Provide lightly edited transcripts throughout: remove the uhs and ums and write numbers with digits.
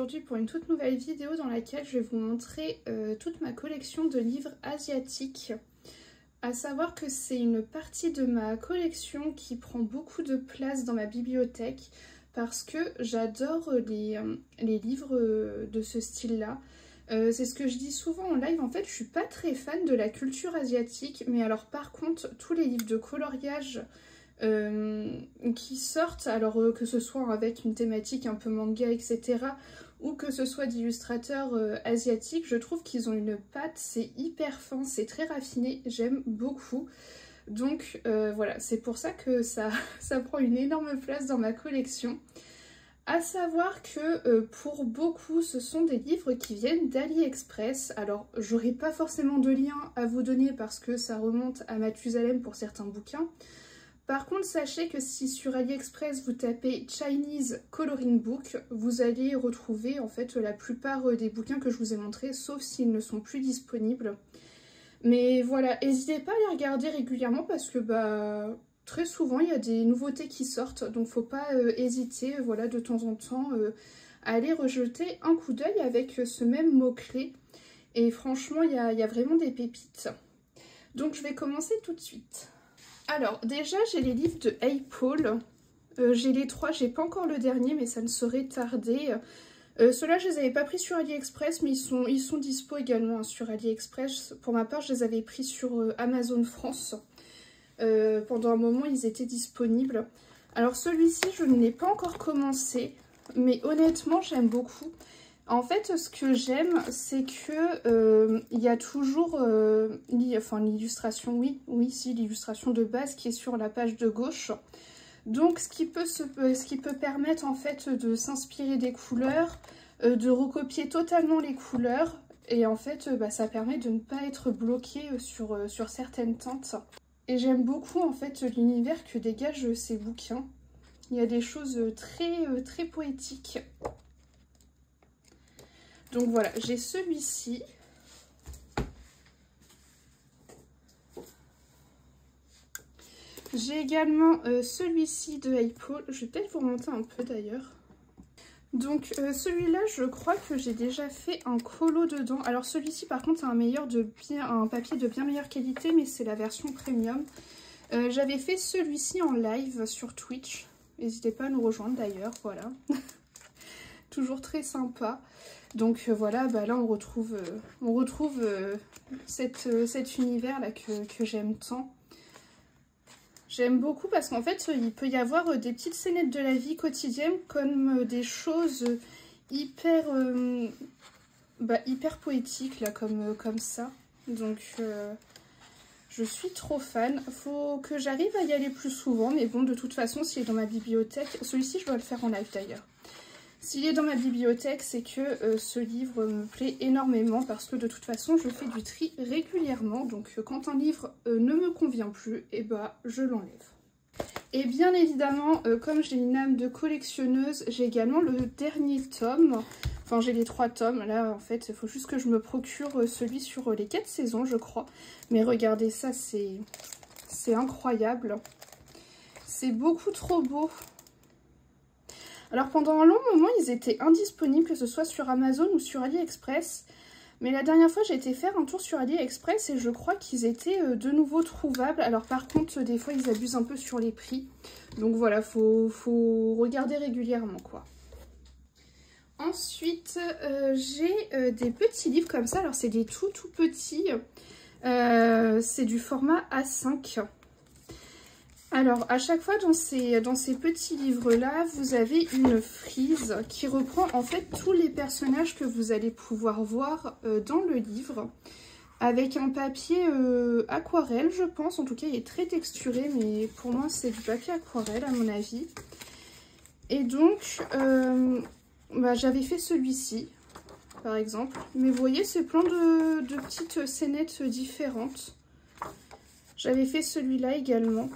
aujourd'hui pour une toute nouvelle vidéo dans laquelle je vais vous montrer toute ma collection de livres asiatiques. À savoir que c'est une partie de ma collection qui prend beaucoup de place dans ma bibliothèque parce que j'adore les livres de ce style-là. C'est ce que je dis souvent en live, en fait je suis pas très fan de la culture asiatique, mais alors par contre tous les livres de coloriage qui sortent, alors que ce soit avec une thématique un peu manga etc, ou que ce soit d'illustrateurs asiatiques, je trouve qu'ils ont une patte, c'est hyper fin, c'est très raffiné, j'aime beaucoup. Donc voilà, c'est pour ça que ça prend une énorme place dans ma collection. À savoir que pour beaucoup, ce sont des livres qui viennent d'AliExpress. Alors, j'aurai pas forcément de lien à vous donner parce que ça remonte à Mathusalem pour certains bouquins. Par contre, sachez que si sur AliExpress vous tapez Chinese Coloring Book, vous allez retrouver en fait la plupart des bouquins que je vous ai montrés, sauf s'ils ne sont plus disponibles. Mais voilà, n'hésitez pas à les regarder régulièrement parce que très souvent il y a des nouveautés qui sortent, donc faut pas hésiter voilà, de temps en temps à aller rejeter un coup d'œil avec ce même mot-clé. Et franchement, il y a vraiment des pépites. Donc je vais commencer tout de suite. Alors déjà, j'ai les livres de Hey Paul. J'ai les trois, j'ai pas encore le dernier, mais ça ne saurait tarder. Ceux-là, je les avais pas pris sur AliExpress, mais ils sont dispo également sur AliExpress. Pour ma part, je les avais pris sur Amazon France. Pendant un moment ils étaient disponibles. Alors celui-ci je ne l'ai pas encore commencé, mais honnêtement j'aime beaucoup. En fait ce que j'aime c'est que il y a toujours l'illustration, l'illustration de base qui est sur la page de gauche. Donc ce qui peut permettre en fait de s'inspirer des couleurs, de recopier totalement les couleurs, et en fait ça permet de ne pas être bloqué sur certaines teintes. Et j'aime beaucoup en fait l'univers que dégagent ces bouquins. Il y a des choses très poétiques. Donc voilà, j'ai celui-ci. J'ai également celui-ci de Hey Paul. Je vais peut-être vous remonter un peu d'ailleurs. Donc celui-là, je crois que j'ai déjà fait un colo dedans. Alors celui-ci par contre, c'est un papier de bien meilleure qualité, mais c'est la version premium. J'avais fait celui-ci en live sur Twitch. N'hésitez pas à nous rejoindre d'ailleurs, voilà. Toujours très sympa. Donc voilà, là on retrouve cet univers-là que j'aime tant. J'aime beaucoup parce qu'en fait, il peut y avoir des petites scénettes de la vie quotidienne comme des choses hyper poétiques, là, comme ça. Donc, je suis trop fan. Faut que j'arrive à y aller plus souvent, mais bon, de toute façon, s'il est dans ma bibliothèque... Celui-ci, je dois le faire en live d'ailleurs. S'il est dans ma bibliothèque, c'est que ce livre me plaît énormément parce que de toute façon, je fais du tri régulièrement. Donc quand un livre ne me convient plus, je l'enlève. Et bien évidemment, comme j'ai une âme de collectionneuse, j'ai également le dernier tome. Enfin, j'ai les 3 tomes. Là, en fait, il faut juste que je me procure celui sur les 4 saisons, je crois. Mais regardez ça, c'est incroyable. C'est beaucoup trop beau. Alors pendant un long moment, ils étaient indisponibles, que ce soit sur Amazon ou sur AliExpress. Mais la dernière fois, j'ai été faire un tour sur AliExpress et je crois qu'ils étaient de nouveau trouvables. Alors par contre, des fois, ils abusent un peu sur les prix. Donc voilà, faut regarder régulièrement, quoi. Ensuite, j'ai des petits livres comme ça. Alors c'est des tout petits. C'est du format A5. Alors, à chaque fois dans ces petits livres-là, vous avez une frise qui reprend en fait tous les personnages que vous allez pouvoir voir dans le livre. Avec un papier aquarelle, je pense. En tout cas, il est très texturé, mais pour moi, c'est du papier aquarelle à mon avis. Et donc, j'avais fait celui-ci, par exemple. Mais vous voyez, c'est plein de petites scénettes différentes. J'avais fait celui-là également.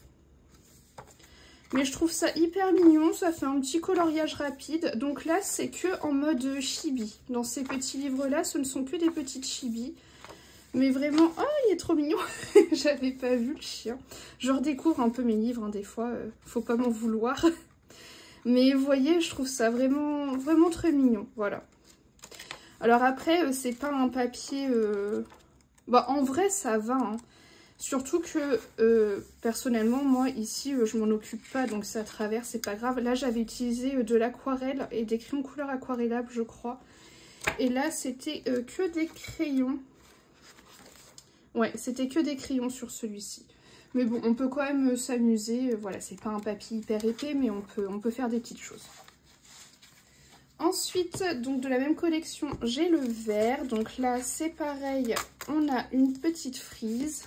Mais je trouve ça hyper mignon, ça fait un petit coloriage rapide. Donc là, c'est que en mode chibi. Dans ces petits livres-là, ce ne sont que des petites chibis. Mais vraiment, oh, il est trop mignon. J'avais pas vu le chien. Je redécouvre un peu mes livres, hein, des fois, faut pas m'en vouloir. Mais vous voyez, je trouve ça vraiment, vraiment très mignon. Voilà. Alors après, c'est pas un papier... Bah, en vrai, ça va. Hein. Surtout que, personnellement, moi, ici, je m'en occupe pas. Donc ça traverse, c'est pas grave. Là, j'avais utilisé de l'aquarelle et des crayons couleur aquarellables, je crois. Et là, c'était que des crayons. Ouais, c'était que des crayons sur celui-ci. Mais bon, on peut quand même s'amuser. Voilà, c'est pas un papier hyper épais, mais on peut faire des petites choses. Ensuite, donc de la même collection, j'ai le vert. Donc là, c'est pareil, on a une petite frise.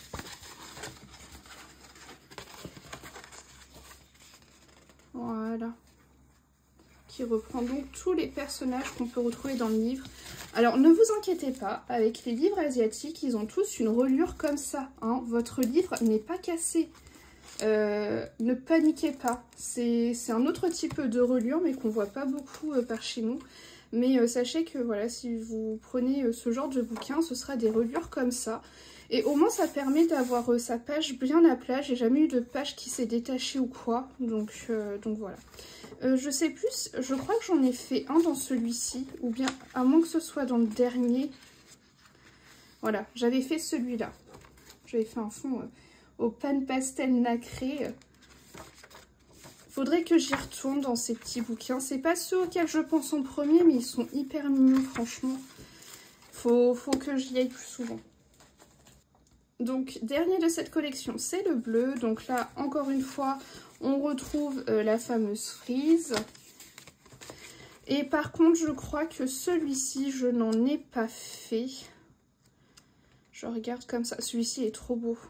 Voilà. Qui reprend donc tous les personnages qu'on peut retrouver dans le livre. Alors, ne vous inquiétez pas, avec les livres asiatiques, ils ont tous une reliure comme ça. Hein. Votre livre n'est pas cassé. Ne paniquez pas. C'est un autre type de reliure, mais qu'on voit pas beaucoup par chez nous. Mais sachez que voilà, si vous prenez ce genre de bouquin, ce sera des reliures comme ça. Et au moins, ça permet d'avoir sa page bien à plat. J'ai jamais eu de page qui s'est détachée ou quoi. Donc voilà. Je sais plus, je crois que j'en ai fait un dans celui-ci. Ou bien, à moins que ce soit dans le dernier. Voilà, j'avais fait celui-là. J'avais fait un fond au pan pastel nacré. Faudrait que j'y retourne dans ces petits bouquins. C'est pas ceux auxquels je pense en premier, mais ils sont hyper mignons, franchement. Faut que j'y aille plus souvent. Donc, dernier de cette collection, c'est le bleu. Donc là, encore une fois, on retrouve la fameuse frise. Et par contre, je crois que celui-ci, je n'en ai pas fait. Je regarde comme ça. Celui-ci est trop beau.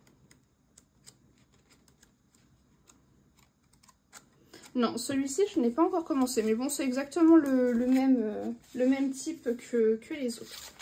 Non, celui-ci, je n'ai pas encore commencé. Mais bon, c'est exactement le même type que les autres.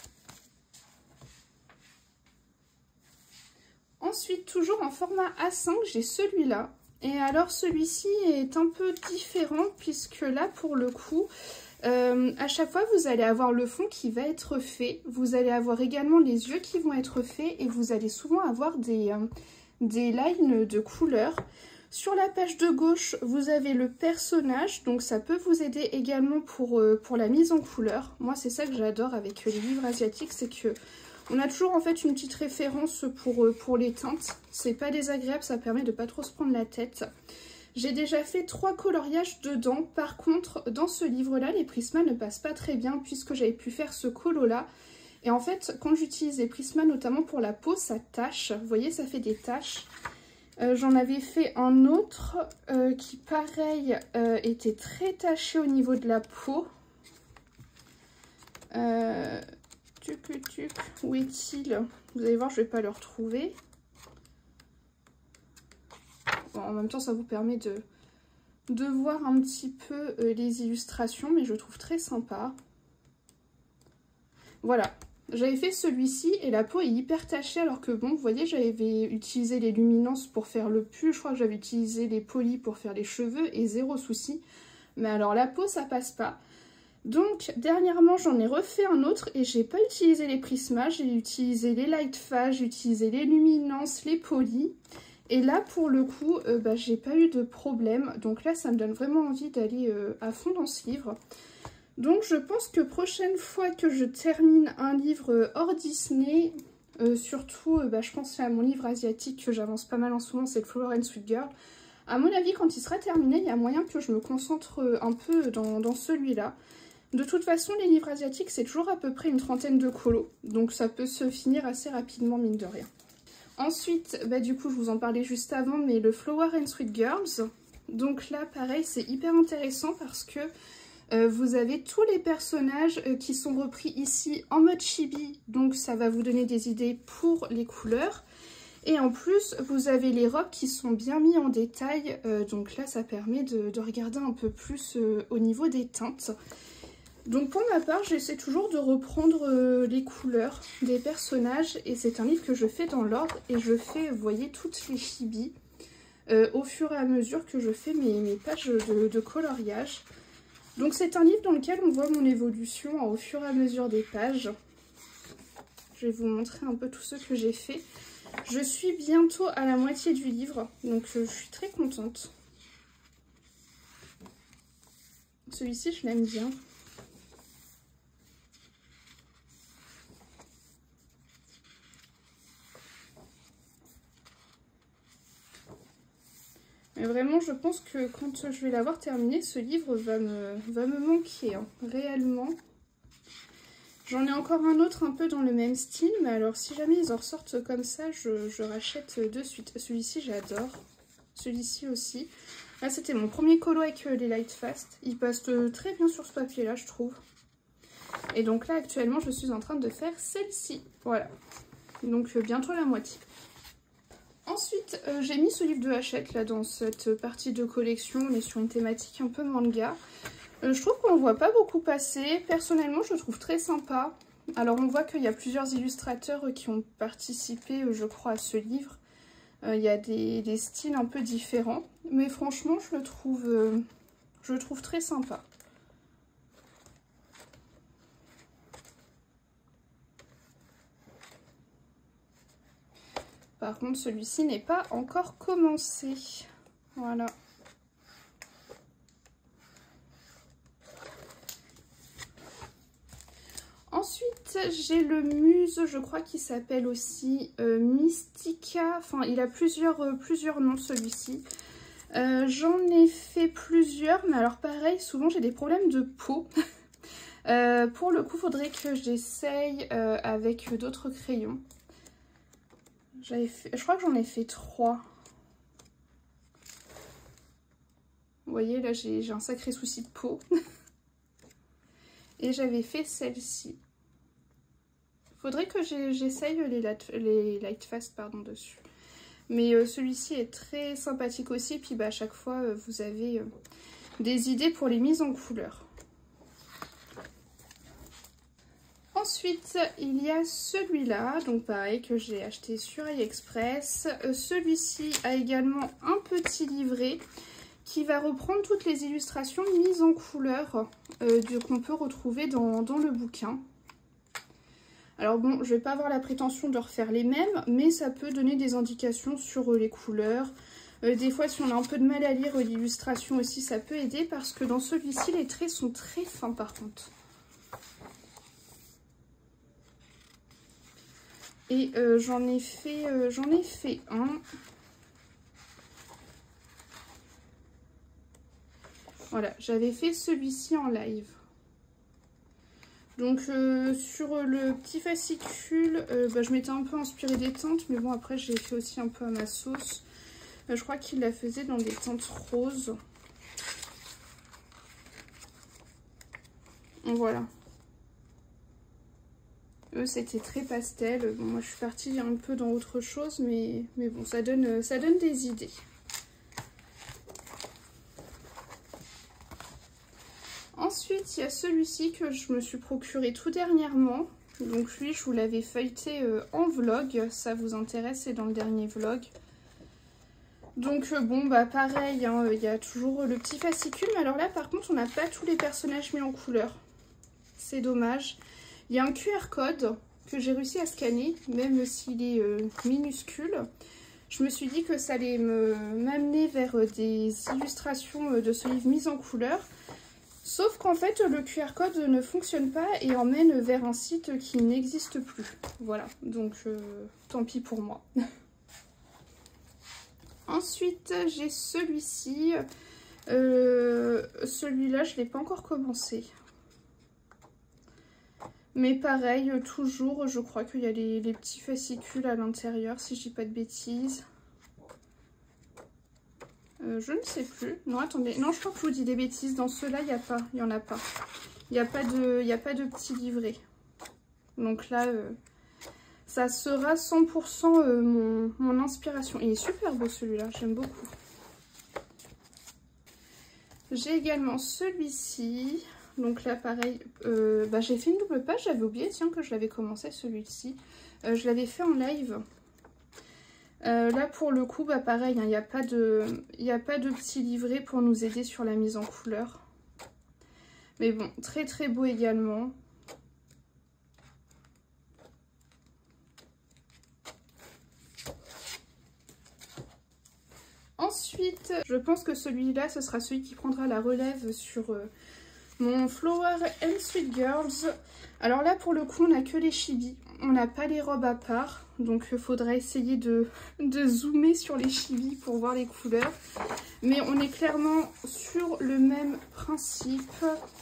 Ensuite, toujours en format A5, j'ai celui-là. Et alors, celui-ci est un peu différent puisque là, pour le coup, à chaque fois, vous allez avoir le fond qui va être fait. Vous allez avoir également les yeux qui vont être faits et vous allez souvent avoir des lines de couleur. Sur la page de gauche, vous avez le personnage, donc ça peut vous aider également pour la mise en couleur. Moi, c'est ça que j'adore avec les livres asiatiques, c'est que on a toujours en fait une petite référence pour les teintes. C'est pas désagréable, ça permet de pas trop se prendre la tête. J'ai déjà fait 3 coloriages dedans. Par contre, dans ce livre-là, les Prisma ne passent pas très bien puisque j'avais pu faire ce colo-là. Et en fait, quand j'utilise les Prisma, notamment pour la peau, ça tache. Vous voyez, ça fait des taches. J'en avais fait un autre qui, pareil, était très taché au niveau de la peau. Où est-il? Vous allez voir, je vais pas le retrouver. Bon, en même temps, ça vous permet de voir un petit peu les illustrations, mais je trouve très sympa. Voilà, j'avais fait celui-ci et la peau est hyper tachée, alors que bon, vous voyez, j'avais utilisé les luminances pour faire le pull, je crois que j'avais utilisé les polis pour faire les cheveux et zéro souci. Mais alors la peau, ça passe pas. Donc, dernièrement, j'en ai refait un autre et j'ai pas utilisé les Prisma, j'ai utilisé les Light Fast, j'ai utilisé les luminances, les polis. Et là, pour le coup, j'ai pas eu de problème. Donc là, ça me donne vraiment envie d'aller à fond dans ce livre. Donc, je pense que prochaine fois que je termine un livre hors Disney, surtout, je pense à mon livre asiatique que j'avance pas mal en ce moment, c'est le Flower and Sweet Girl. À mon avis, quand il sera terminé, il y a moyen que je me concentre un peu dans celui-là. De toute façon, les livres asiatiques, c'est toujours à peu près une trentaine de colos. Donc ça peut se finir assez rapidement, mine de rien. Ensuite, du coup, je vous en parlais juste avant, mais le Flower and Sweet Girls. Donc là, pareil, c'est hyper intéressant parce que vous avez tous les personnages qui sont repris ici en mode chibi. Donc ça va vous donner des idées pour les couleurs. Et en plus, vous avez les robes qui sont bien mis en détail. Donc là, ça permet de regarder un peu plus au niveau des teintes. Donc pour ma part, j'essaie toujours de reprendre les couleurs des personnages et c'est un livre que je fais dans l'ordre et je fais, vous voyez, toutes les chibis au fur et à mesure que je fais mes pages de coloriage. Donc c'est un livre dans lequel on voit mon évolution au fur et à mesure des pages. Je vais vous montrer un peu tout ce que j'ai fait. Je suis bientôt à la moitié du livre, donc je suis très contente. Celui-ci, je l'aime bien. Mais vraiment, je pense que quand je vais l'avoir terminé, ce livre va me manquer, hein, réellement. J'en ai encore un autre un peu dans le même style, mais alors si jamais ils en ressortent comme ça, je rachète de suite. Celui-ci, j'adore. Celui-ci aussi. Là, c'était mon premier colo avec les Lightfast. Il passe très bien sur ce papier-là, je trouve. Et donc là, actuellement, je suis en train de faire celle-ci. Voilà. Donc bientôt la moitié. Ensuite, j'ai mis ce livre de Hachette là dans cette partie de collection. On est sur une thématique un peu manga. Je trouve qu'on ne voit pas beaucoup passer. Personnellement, je le trouve très sympa. Alors, on voit qu'il y a plusieurs illustrateurs qui ont participé, je crois, à ce livre. Il y a des styles un peu différents. Mais franchement, je le trouve très sympa. Par contre, celui-ci n'est pas encore commencé. Voilà. Ensuite, j'ai le Muse, je crois qu'il s'appelle aussi Mystica. Enfin, il a plusieurs noms, celui-ci. J'en ai fait plusieurs, mais alors pareil, souvent j'ai des problèmes de peau. Pour le coup, il faudrait que j'essaye avec d'autres crayons. Je crois que j'en ai fait 3. Vous voyez, là, j'ai un sacré souci de peau. Et j'avais fait celle-ci. Faudrait que j'essaye les Lightfast dessus. Mais celui-ci est très sympathique aussi. Et puis bah, à chaque fois, vous avez des idées pour les mises en couleur. Ensuite, il y a celui-là. Donc pareil, que j'ai acheté sur AliExpress. Celui-ci a également un petit livret qui va reprendre toutes les illustrations mises en couleur qu'on peut retrouver dans le bouquin. Alors bon, je ne vais pas avoir la prétention de refaire les mêmes, mais ça peut donner des indications sur les couleurs. Des fois, si on a un peu de mal à lire l'illustration aussi, ça peut aider parce que dans celui-ci, les traits sont très fins par contre. Et j'en ai fait un. Voilà, j'avais fait celui-ci en live. Donc sur le petit fascicule, je m'étais un peu inspirée des teintes, mais bon après j'ai fait aussi un peu à ma sauce. Je crois qu'il la faisait dans des teintes roses. Voilà. Eux c'était très pastel. Bon, moi je suis partie un peu dans autre chose, mais bon ça donne des idées. Ensuite, il y a celui-ci que je me suis procuré tout dernièrement. Donc lui, je vous l'avais feuilleté en vlog. Ça vous intéresse, c'est dans le dernier vlog. Donc bon, bah pareil, hein, il y a toujours le petit fascicule. Mais alors là, par contre, on n'a pas tous les personnages mis en couleur. C'est dommage. Il y a un QR code que j'ai réussi à scanner, même s'il est minuscule. Je me suis dit que ça allait m'amener vers des illustrations de ce livre mises en couleur. Sauf qu'en fait, le QR code ne fonctionne pas et emmène vers un site qui n'existe plus. Voilà, donc tant pis pour moi. Ensuite, j'ai celui-ci. Celui-là, je ne l'ai pas encore commencé. Mais pareil, toujours, je crois qu'il y a les petits fascicules à l'intérieur, si je dis pas de bêtises. Je ne sais plus. Non, attendez. Non, je crois que je vous dis des bêtises. Dans ceux-là, il n'y a pas. Il n'y en a pas. Il n'y a pas de petit livret. Donc là, ça sera 100% mon inspiration. Il est super beau celui-là. J'aime beaucoup. J'ai également celui-ci. Donc là, pareil. J'ai fait une double page. J'avais oublié, tiens, que je l'avais commencé celui-ci. Je l'avais fait en live. Là pour le coup, pareil, il n'y a pas de petit livret pour nous aider sur la mise en couleur. Mais bon, très très beau également. Ensuite, je pense que celui-là, ce sera celui qui prendra la relève sur Mon Flower and Sweet Girls. Alors là pour le coup on n'a que les chibis, on n'a pas les robes à part. Donc il faudra essayer de zoomer sur les chibis pour voir les couleurs. Mais on est clairement sur le même principe.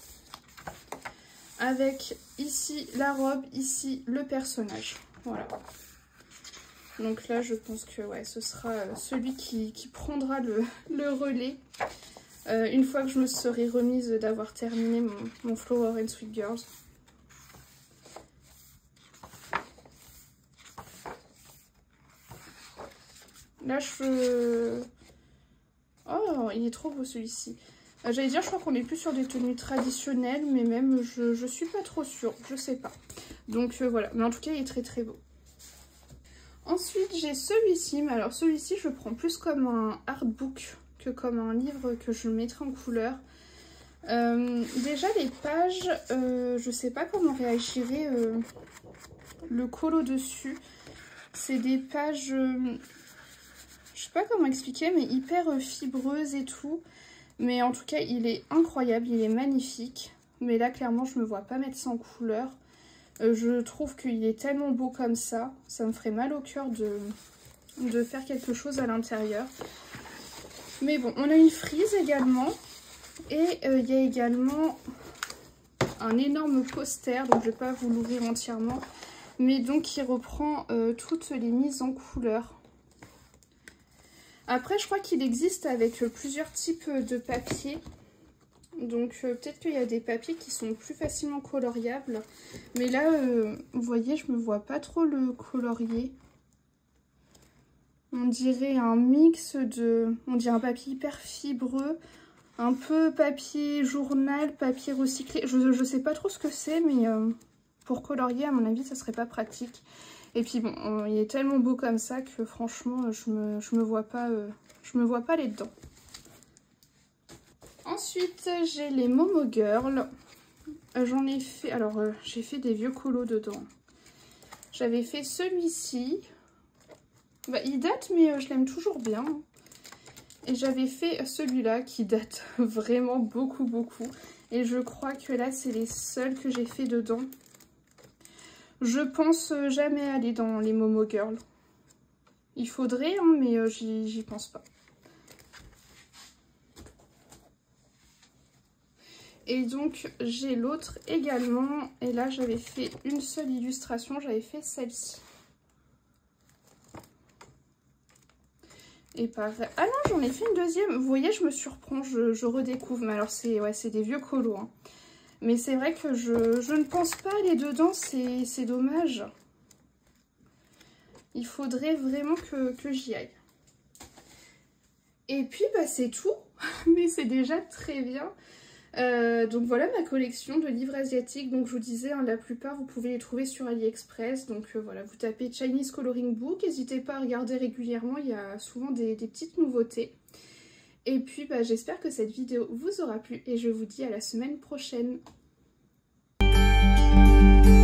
Avec ici la robe, ici le personnage. Voilà. Donc là je pense que ouais, ce sera celui qui prendra le relais. Une fois que je me serai remise d'avoir terminé mon Flower and Sweet Girls. Là je... Oh, il est trop beau celui-ci. J'allais dire, je crois qu'on est plus sur des tenues traditionnelles, mais même je suis pas trop sûre, je sais pas. Donc voilà, mais en tout cas il est très très beau. Ensuite j'ai celui-ci, mais alors celui-ci je le prends plus comme un artbook que comme un livre que je mettrai en couleur. Déjà les pages, je sais pas comment réagirait le colo dessus. C'est des pages, je sais pas comment expliquer, mais hyper fibreuses et tout. Mais en tout cas il est incroyable, il est magnifique. Mais là clairement je me vois pas mettre ça en couleur. Je trouve qu'il est tellement beau comme ça. Ça me ferait mal au cœur de faire quelque chose à l'intérieur. Mais bon, on a une frise également. Et il y a également un énorme poster. Donc je ne vais pas vous l'ouvrir entièrement. Mais donc qui reprend toutes les mises en couleur. Après je crois qu'il existe avec plusieurs types de papier. Donc peut-être qu'il y a des papiers qui sont plus facilement coloriables. Mais là, vous voyez, je me vois pas trop le colorier. On dirait un mix de... On dirait un papier hyper fibreux. Un peu papier journal, papier recyclé. Je sais pas trop ce que c'est, mais pour colorier, à mon avis, ça serait pas pratique. Et puis bon, il est tellement beau comme ça que franchement, je me vois pas aller dedans. Ensuite, j'ai les Momo Girl. J'en ai fait... Alors, j'ai fait des vieux colos dedans. J'avais fait celui-ci. Bah, il date, mais je l'aime toujours bien. Et j'avais fait celui-là qui date vraiment beaucoup, beaucoup. Et je crois que là, c'est les seuls que j'ai fait dedans. Je pense jamais aller dans les Momo Girl. Il faudrait, hein, mais j'y pense pas. Et donc j'ai l'autre également. Et là j'avais fait une seule illustration. J'avais fait celle-ci. Et pareil. Ah non, j'en ai fait une deuxième. Vous voyez, je me surprends. Je redécouvre. Mais alors c'est des vieux colos. Hein. Mais c'est vrai que je ne pense pas aller dedans. C'est dommage. Il faudrait vraiment que j'y aille. Et puis bah c'est tout. Mais c'est déjà très bien. Donc voilà ma collection de livres asiatiques. Donc je vous disais, hein, la plupart vous pouvez les trouver sur AliExpress. Donc voilà, vous tapez Chinese Coloring Book, n'hésitez pas à regarder régulièrement, il y a souvent des petites nouveautés. Et puis bah, j'espère que cette vidéo vous aura plu et je vous dis à la semaine prochaine.